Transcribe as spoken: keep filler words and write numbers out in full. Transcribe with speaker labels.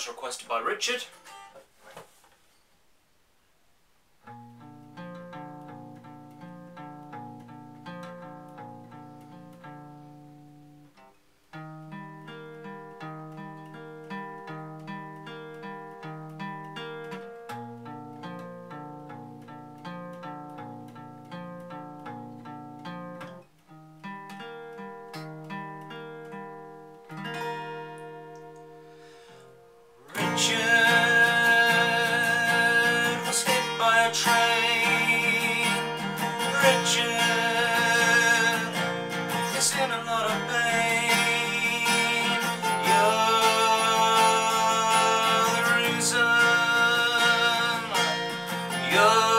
Speaker 1: as requested by Richard. Richard was hit by a train. Richard is in a lot of pain. You're the reason. You're